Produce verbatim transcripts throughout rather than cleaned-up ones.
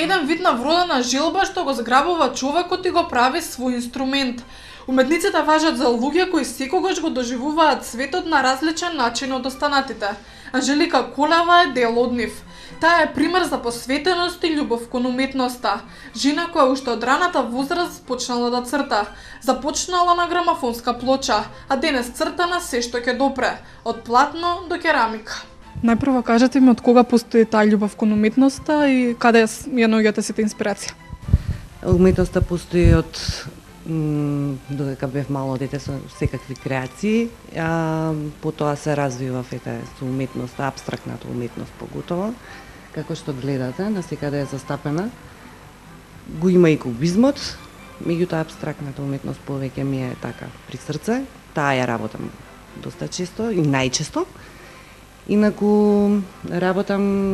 еден вид на вродена жилба што го зграбува човекот и го прави свој инструмент. Уметниците важат за луѓе кои секогаш го доживуваат светот на различен начин од останатите. Анжелика Колева е дел од нив. Таа е пример за посветеност и љубов кон уметноста. Жена која уште од раната возраст почнала да црта. Започнала на грамофонска плоча, а денес црта на се што ќе допре, од платно до керамика. Најпрво кажете ми од кога постои таа љубов кон уметноста и каде ја наоѓате сите инспирација? Уметноста постои од додека бев мало дете со секакви креации, а потоа се развивав ете со уметноста, апстрактната уметност поготово, како што гледате, насекаде е застапена. Го има и кубизмот, меѓутоа апстрактната уметност повеќе ми е така при срце, таа ја работам доста често и најчесто. Инаку работам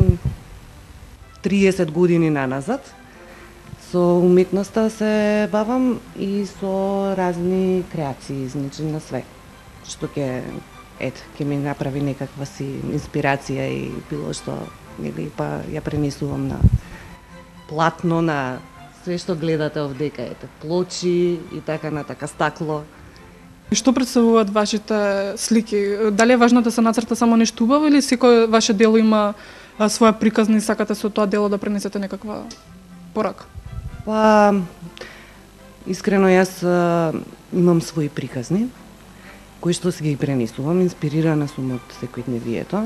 триесет години наназад. Со уметноста се бавам и со разни креации, значи на све. Што ќе ет, ќе ми направи некаква си инспирација и било што, или па ја пренесувам на платно, на све што гледате овдека, ете, плочи и така натака, стакло. И што представуваат вашите слики? Дали е важно да се нацрта само нешто убаво или секој ваше дело има а, своја приказна и сакате со тоа дело да пренесете некаква порака? Па, искрено јас а, имам своји приказни, кои што си ги пренесувам, инспирирана сум од секојдневието.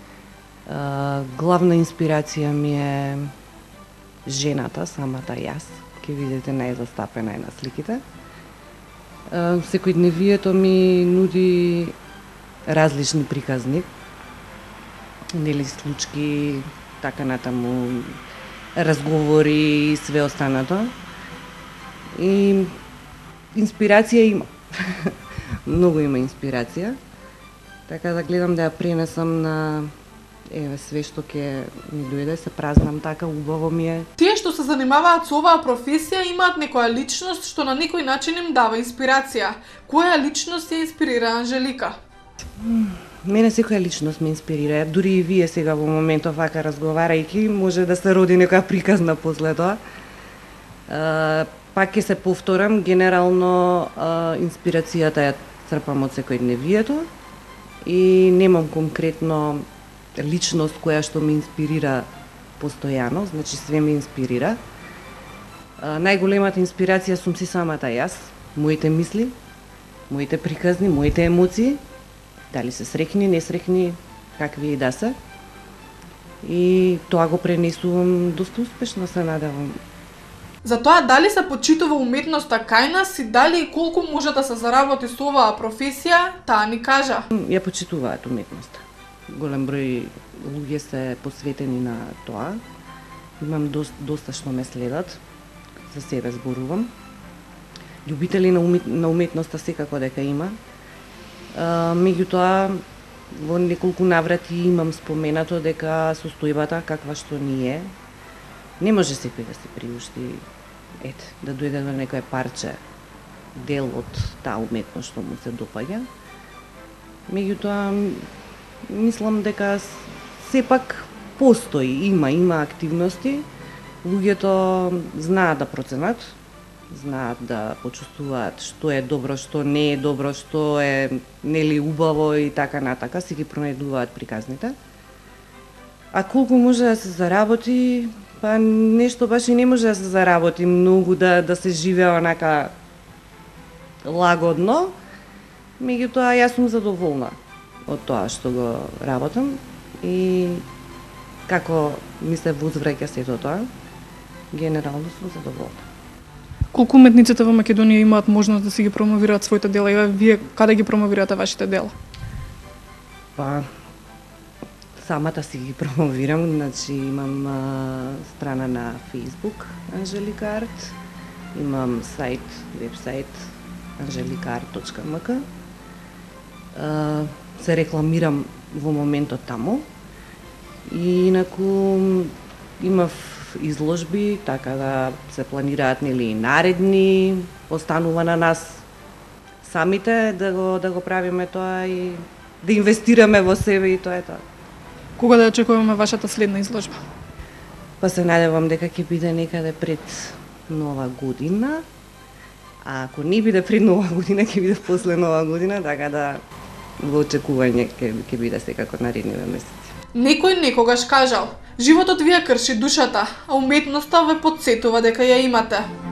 А, главна инспирација ми е жената, самата јас, ќе видите најзастапена е на сликите. Секојдневието ми нуди различни приказни, нели случки, така натаму, разговори и све останато. И инспирација има. Многу има инспирација. Така да гледам да ја пренесам на еве све што ќе ми дојде, се празнам така, убаво ми е. Тие што се занимаваат со оваа професија имаат некоја личност што на некој начин им дава инспирација. Која личност ја инспирира Анжелика? Мене секоја личност ме инспирира. Дури и вие сега во моментов вака разговарајќи, може да се роди некоја приказна после тоа. Uh, пак ќе се повторам, генерално uh, инспирацијата ја црпам од секојдневието и немам конкретно личност која што ме инспирира постојано, значи све ме инспирира. А, најголемата инспирација сум си самата јас, моите мисли, моите приказни, моите емоции, дали се среќни, несреќни, какви и да се. И тоа го пренесувам доста успешно, се надевам. За тоа дали се почитува уметноста кај нас и дали и колку може да се заработи со оваа професија, таа ни кажа. Ја почитуваат уметноста. Голем број луѓе се посветени на тоа. Имам доста, доста што ме следат, за себе зборувам. Љубители на, умет, на уметноста секако дека има. А, меѓутоа, во неколку наврати имам споменато дека состојбата каква што ни е, не може секој да се приушти, ете, да дојде до некое парче, дел од таа уметност што му се допаѓа. Меѓутоа, мислам дека сепак постои, има, има активности. Луѓето знаат да проценат, знаат да почувствуваат што е добро, што не е добро, што е нели убаво и така натака, си ги пронајдуваат приказните. А колку може да се заработи, па нешто баш и не може да се заработи многу, да, да се живее онака лагодно. Меѓутоа, јас сум задоволна од тоа што го работам и како ми се возвраќа сето тоа, генерално сум задоволна. Колку уметниците во Македонија имаат можност да си ги промовираат своите дела и вие каде ги промовирате вашите дела? Па, самата си ги промовирам, значи имам а, страна на Facebook Анжелика Арт, имам сайт, вебсайт анжелика арт точка ем ка. Uh, се рекламирам во моментот таму. И инаку имав изложби, така да се планираат нели наредни, останува на нас самите да го да го правиме тоа и да инвестираме во себе и тоа е тоа. Кога да очекуваме вашата следна изложба? Па се надевам дека ќе биде некаде пред Нова година. А ако не биде пред Нова година, ќе биде после Нова година, така да во очекување ќе ќе биде секако наредниве месеци. Некој некогаш кажал: животот ви ја крши душата, а уметноста ве потсетува дека ја имате.